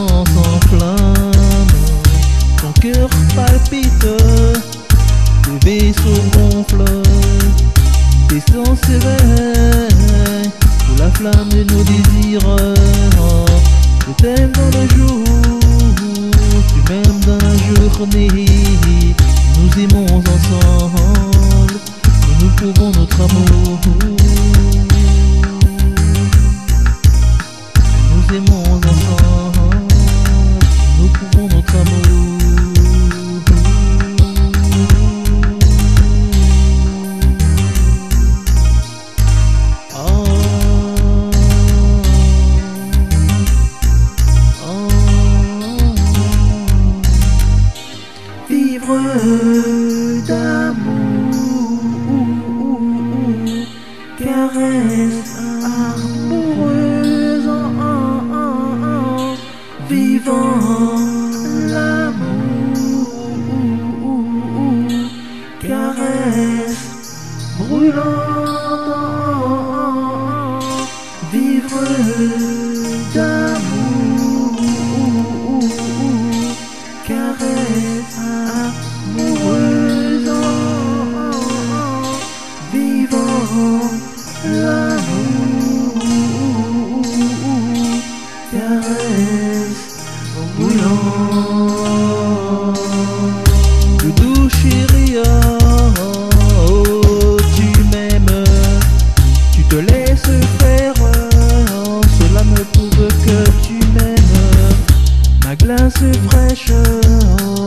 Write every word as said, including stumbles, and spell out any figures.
sang s'enflamme, ton cœur palpite, tes vaisseaux gonflent, tes sens s'éveillent sous la flamme de nos désirs. Je t'aime dans le jour, tu m'aimes dans la journée. Nous aimons ensemble, et nous pouvons notre amour. Nous aimons ensemble, nous pouvons notre amour. Vivre d'amour, caresse amoureuse, vivant l'amour, caresse brûlante, vivre d'amour, caresse amoureuse, vivant l'amour, caresse brûlant. Le doux chéri, oh, tu m'aimes, tu te laisses faire, cela me prouve que tu m'aimes. Ma glace fraîche,